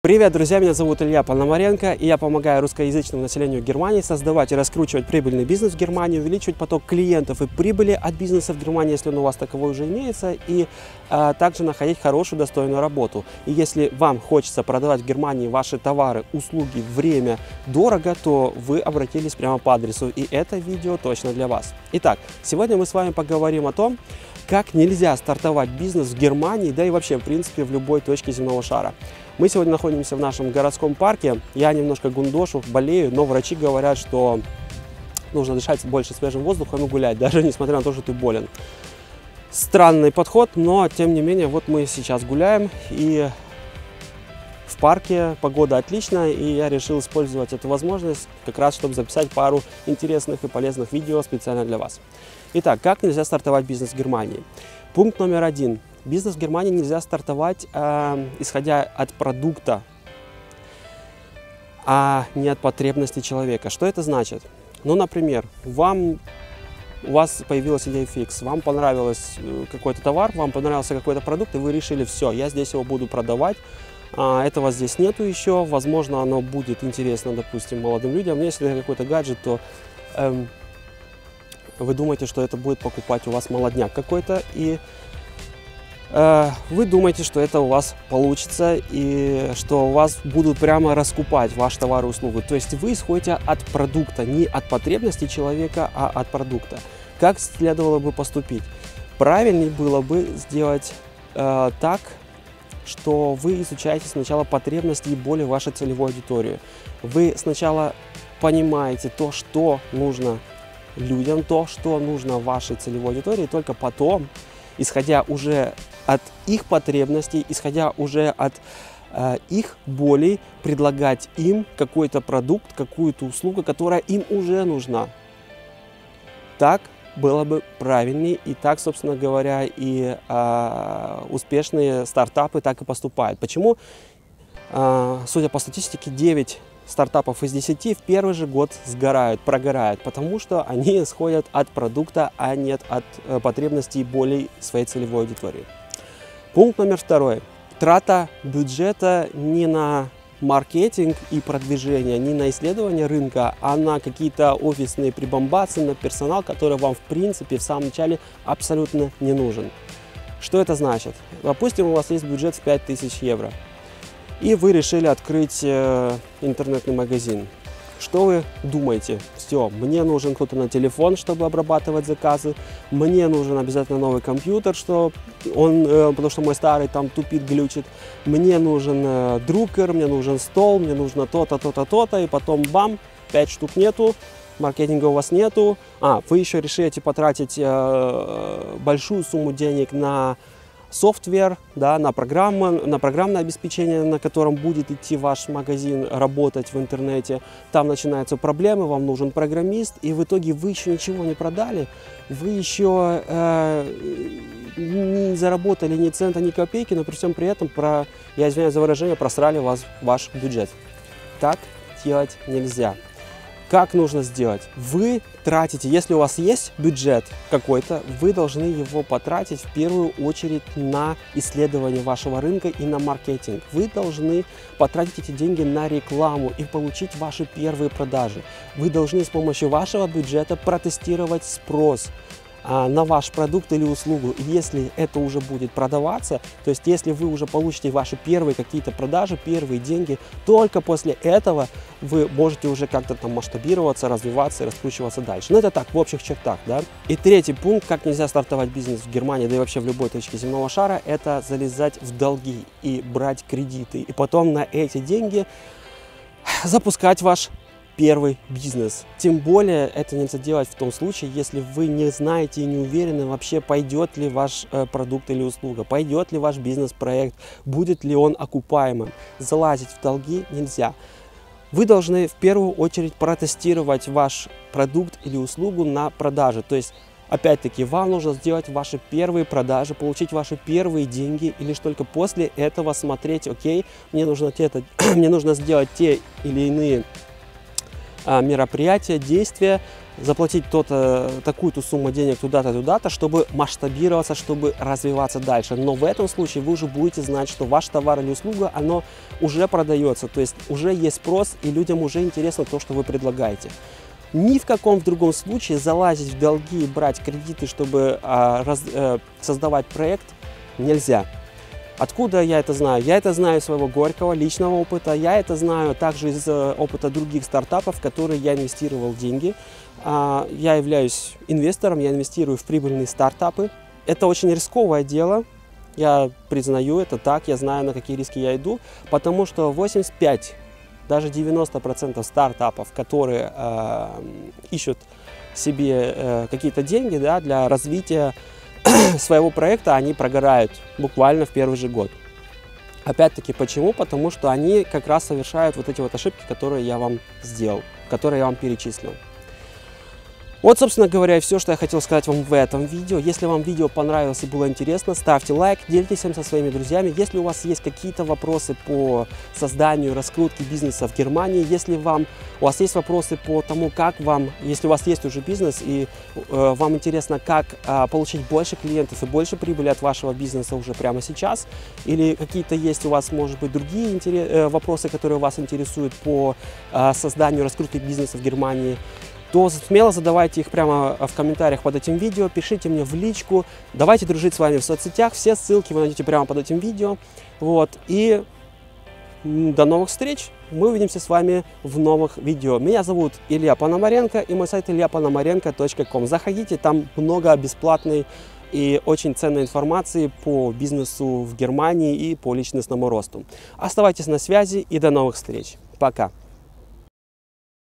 Привет, друзья! Меня зовут Илья Пономаренко, и я помогаю русскоязычному населению Германии создавать и раскручивать прибыльный бизнес в Германии, увеличивать поток клиентов и прибыли от бизнеса в Германии, если он у вас таковой уже имеется, и также находить хорошую, достойную работу. И если вам хочется продавать в Германии ваши товары, услуги, время дорого, то вы обратились прямо по адресу, и это видео точно для вас. Итак, сегодня мы с вами поговорим о том, как нельзя стартовать бизнес в Германии, да и вообще, в принципе, в любой точке земного шара. Мы сегодня находимся в нашем городском парке. Я немножко гундошу, болею, но врачи говорят, что нужно дышать больше свежим воздухом и гулять, даже несмотря на то, что ты болен. Странный подход, но тем не менее, вот мы сейчас гуляем, и в парке погода отличная, и я решил использовать эту возможность как раз, чтобы записать пару интересных и полезных видео специально для вас. Итак, как нельзя стартовать бизнес в Германии? Пункт номер 1. Бизнес в Германии нельзя стартовать, исходя от продукта, а не от потребностей человека. Что это значит? Ну, например, у вас появилась идея фикс, вам понравился какой-то товар, вам понравился какой-то продукт, и вы решили, все, я здесь его буду продавать. Этого здесь нету еще, возможно, оно будет интересно, допустим, молодым людям. Но если это какой-то гаджет, то вы думаете, что это будет покупать у вас молодняк какой-то, и вы думаете, что это у вас получится и что у вас будут прямо раскупать ваш товар и услугу. То есть вы исходите от продукта, не от потребностей человека, а от продукта. Как следовало бы поступить? Правильнее было бы сделать так, что вы изучаете сначала потребности и боли вашей целевой аудитории. Вы сначала понимаете то, что нужно людям, то, что нужно вашей целевой аудитории, и только потом, исходя уже от их потребностей, исходя уже от их болей, предлагать им какой-то продукт, какую-то услугу, которая им уже нужна. Так было бы правильнее, и так, собственно говоря, и успешные стартапы так и поступают. Почему? Судя по статистике, 9 стартапов из 10 в первый же год прогорают, потому что они исходят от продукта, а не от потребностей и болей своей целевой аудитории. Пункт номер 2. Трата бюджета не на маркетинг и продвижение, не на исследование рынка, а на какие-то офисные прибамбасы, на персонал, который вам в принципе в самом начале абсолютно не нужен. Что это значит? Допустим, у вас есть бюджет в 5000 евро. И вы решили открыть интернетный магазин. Что вы думаете? Все, мне нужен кто-то на телефон, чтобы обрабатывать заказы. Мне нужен обязательно новый компьютер, потому что мой старый там тупит, глючит. Мне нужен друкер, мне нужен стол, мне нужно то-то, то-то, то-то. И потом бам, 5 штук нету. Маркетинга у вас нету. Вы еще решите потратить большую сумму денег на софтвер, да, на программное обеспечение, на котором будет идти ваш магазин работать в интернете. Там начинаются проблемы, вам нужен программист, и в итоге вы еще ничего не продали, вы еще не заработали ни цента, ни копейки, но при всем при этом, я извиняюсь за выражение, просрали ваш бюджет. Так делать нельзя. Как нужно сделать? Вы тратите, если у вас есть бюджет какой-то, вы должны его потратить в первую очередь на исследование вашего рынка и на маркетинг. Вы должны потратить эти деньги на рекламу и получить ваши первые продажи. Вы должны с помощью вашего бюджета протестировать спрос на ваш продукт или услугу. И если это уже будет продаваться, то есть если вы уже получите ваши первые какие-то продажи, первые деньги, только после этого вы можете уже как-то там масштабироваться, развиваться и раскручиваться дальше. Но это так, в общих чертах, да. И третий пункт, как нельзя стартовать бизнес в Германии, да и вообще в любой точке земного шара, это залезать в долги и брать кредиты. И потом на эти деньги запускать ваш первый бизнес. Тем более это нельзя делать в том случае, если вы не знаете и не уверены вообще, пойдет ли ваш продукт или услуга, пойдет ли ваш бизнес-проект, будет ли он окупаемым. Залазить в долги нельзя. Вы должны в первую очередь протестировать ваш продукт или услугу на продаже. То есть, опять-таки, вам нужно сделать ваши первые продажи, получить ваши первые деньги, и лишь только после этого смотреть, окей, мне нужно сделать те или иные мероприятие, действие, заплатить такую-то сумму денег туда-то, туда-то, чтобы масштабироваться, чтобы развиваться дальше. Но в этом случае вы уже будете знать, что ваш товар или услуга, оно уже продается, то есть уже есть спрос, и людям уже интересно то, что вы предлагаете. Ни в каком другом случае залазить в долги и брать кредиты, чтобы создавать проект, нельзя. Откуда я это знаю? Я это знаю из своего горького личного опыта, я это знаю также из опыта других стартапов, в которые я инвестировал деньги. Я являюсь инвестором, я инвестирую в прибыльные стартапы. Это очень рисковое дело, я признаю это так, я знаю, на какие риски я иду, потому что 85, даже 90% стартапов, которые ищут себе какие-то деньги, да, для развития своего проекта, они прогорают буквально в первый же год. Опять-таки, почему? Потому что они как раз совершают вот эти вот ошибки, которые я вам сделал, которые я вам перечислил. Вот, собственно говоря, и все, что я хотел сказать вам в этом видео. Если вам видео понравилось и было интересно, ставьте лайк, делитесь им со своими друзьями. Если у вас есть какие-то вопросы по созданию, раскрутке бизнеса в Германии, если у вас есть вопросы по тому, как вам, если у вас есть уже бизнес и вам интересно, как получить больше клиентов и больше прибыли от вашего бизнеса уже прямо сейчас, или какие-то есть у вас, может быть, другие вопросы, которые вас интересуют по созданию, раскрутке бизнеса в Германии, то смело задавайте их прямо в комментариях под этим видео, пишите мне в личку, давайте дружить с вами в соцсетях, все ссылки вы найдете прямо под этим видео. Вот, и до новых встреч, мы увидимся с вами в новых видео. Меня зовут Илья Пономаренко и мой сайт iliaponomarenko.com. Заходите, там много бесплатной и очень ценной информации по бизнесу в Германии и по личностному росту. Оставайтесь на связи и до новых встреч. Пока!